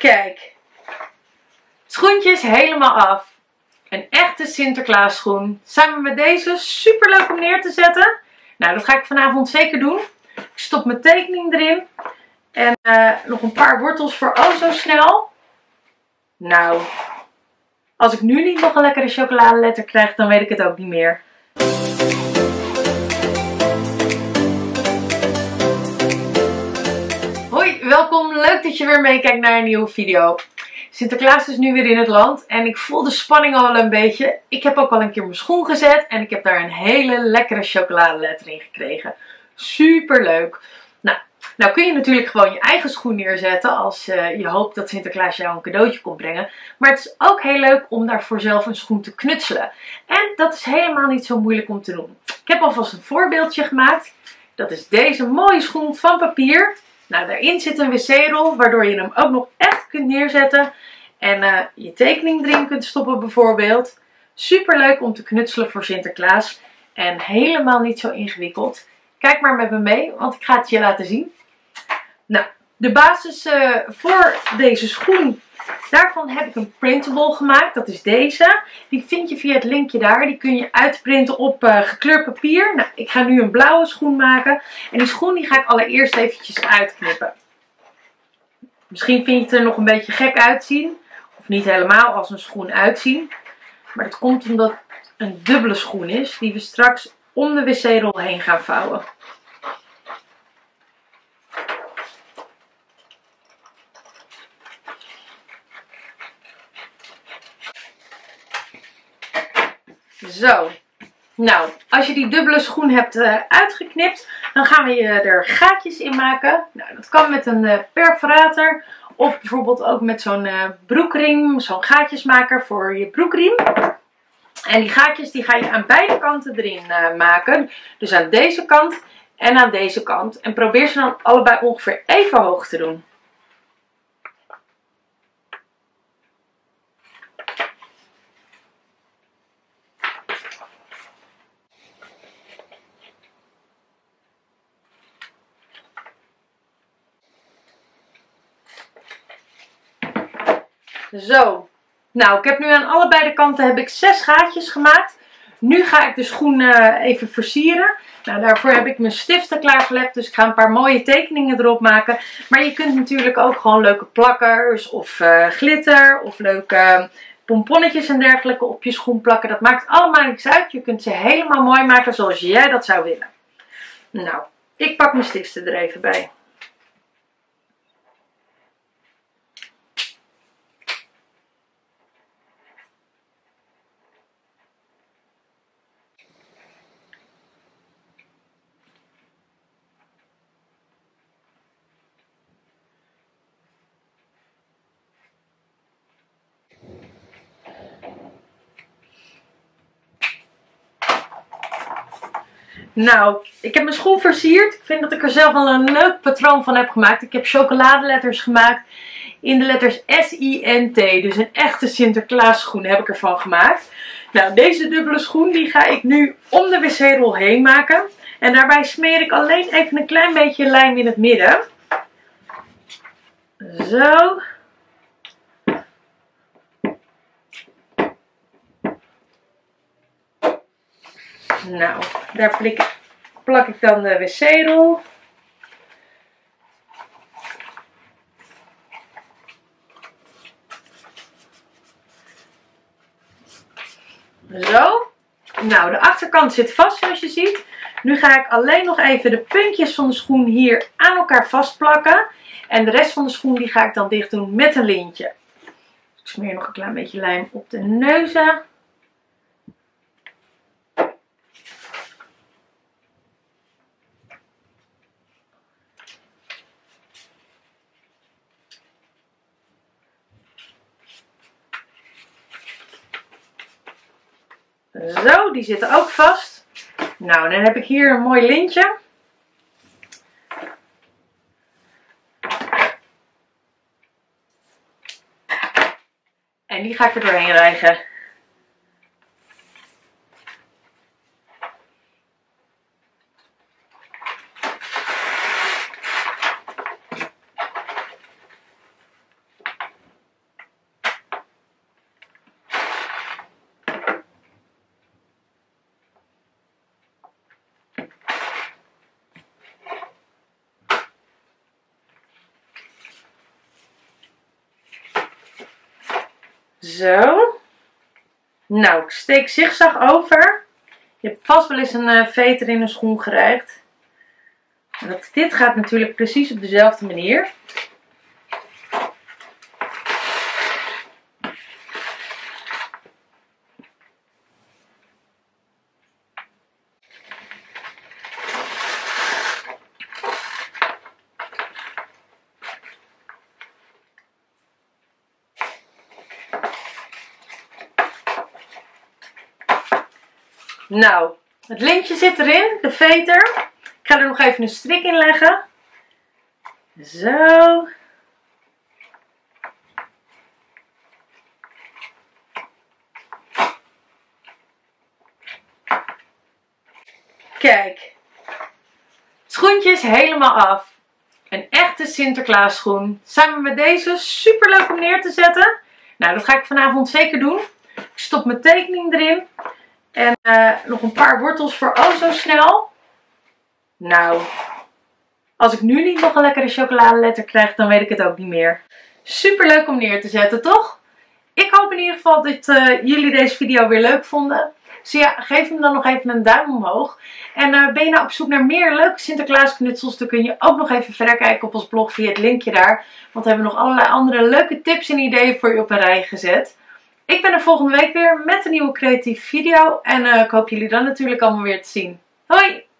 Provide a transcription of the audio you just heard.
Kijk, schoentjes helemaal af. Een echte Sinterklaas schoen. Samen met deze, super leuk om neer te zetten. Nou, dat ga ik vanavond zeker doen. Ik stop mijn tekening erin. En nog een paar wortels voor oh zo snel. Nou, als ik nu niet nog een lekkere chocoladeletter krijg, dan weet ik het ook niet meer. Hoi, welkom. Leuk dat je weer meekijkt naar een nieuwe video. Sinterklaas is nu weer in het land en ik voel de spanning al een beetje. Ik heb ook al een keer mijn schoen gezet en ik heb daar een hele lekkere chocoladeletter in gekregen. Super leuk. Nou kun je natuurlijk gewoon je eigen schoen neerzetten als je hoopt dat Sinterklaas jou een cadeautje komt brengen. Maar het is ook heel leuk om daarvoor zelf een schoen te knutselen. En dat is helemaal niet zo moeilijk om te doen. Ik heb alvast een voorbeeldje gemaakt. Dat is deze mooie schoen van papier. Nou, daarin zit een wc-rol, waardoor je hem ook nog echt kunt neerzetten. En je tekening erin kunt stoppen bijvoorbeeld. Super leuk om te knutselen voor Sinterklaas. En helemaal niet zo ingewikkeld. Kijk maar met me mee, want ik ga het je laten zien. Nou, de basis voor deze schoen, daarvan heb ik een printable gemaakt. Dat is deze. Die vind je via het linkje daar. Die kun je uitprinten op gekleurd papier. Nou, ik ga nu een blauwe schoen maken. En die schoen die ga ik allereerst eventjes uitknippen. Misschien vind je het er nog een beetje gek uitzien. Of niet helemaal als een schoen uitzien. Maar dat komt omdat het een dubbele schoen is. Die we straks om de wc-rol heen gaan vouwen. Zo, nou, als je die dubbele schoen hebt uitgeknipt, dan gaan we er gaatjes in maken. Nou, dat kan met een perforator of bijvoorbeeld ook met zo'n broekriem, zo'n gaatjesmaker voor je broekriem. En die gaatjes die ga je aan beide kanten erin maken. Dus aan deze kant en aan deze kant. En probeer ze dan allebei ongeveer even hoog te doen. Zo, nou ik heb nu aan allebei de kanten 6 gaatjes gemaakt. Nu ga ik de schoen even versieren. Nou, daarvoor heb ik mijn stiften klaargelegd, dus ik ga een paar mooie tekeningen erop maken. Maar je kunt natuurlijk ook gewoon leuke plakkers of glitter of leuke pomponnetjes en dergelijke op je schoen plakken. Dat maakt allemaal niks uit. Je kunt ze helemaal mooi maken zoals jij dat zou willen. Nou, ik pak mijn stiften er even bij. Nou, ik heb mijn schoen versierd. Ik vind dat ik er zelf al een leuk patroon van heb gemaakt. Ik heb chocoladeletters gemaakt in de letters S-I-N-T. Dus een echte Sinterklaas schoen heb ik ervan gemaakt. Nou, deze dubbele schoen die ga ik nu om de wc-rol heen maken. En daarbij smeer ik alleen even een klein beetje lijm in het midden. Zo. Nou, daar plak ik dan de wc-rol. Zo. Nou, de achterkant zit vast zoals je ziet. Nu ga ik alleen nog even de puntjes van de schoen hier aan elkaar vastplakken. En de rest van de schoen die ga ik dan dicht doen met een lintje. Ik smeer nog een klein beetje lijm op de neuzen. Zo, die zitten ook vast. Nou, dan heb ik hier een mooi lintje. En die ga ik er doorheen rijgen. Zo. Nou, ik steek zigzag over. Je hebt vast wel eens een veter in een schoen gerijgd. En dit gaat natuurlijk precies op dezelfde manier. Nou, het lintje zit erin, de veter. Ik ga er nog even een strik in leggen. Zo. Kijk. Het schoentje is helemaal af. Een echte Sinterklaas schoen. Samen met deze, super leuk om neer te zetten. Nou, dat ga ik vanavond zeker doen. Ik stop mijn tekening erin. En nog een paar wortels voor oh zo snel. Nou, als ik nu niet nog een lekkere chocoladeletter krijg, dan weet ik het ook niet meer. Super leuk om neer te zetten, toch? Ik hoop in ieder geval dat jullie deze video weer leuk vonden. Dus ja, geef hem dan nog even een duim omhoog. En ben je nou op zoek naar meer leuke Sinterklaas knutsels, dan kun je ook nog even verder kijken op ons blog via het linkje daar. Want we hebben nog allerlei andere leuke tips en ideeën voor je op een rij gezet. Ik ben er volgende week weer met een nieuwe creatieve video. En ik hoop jullie dan natuurlijk allemaal weer te zien. Hoi!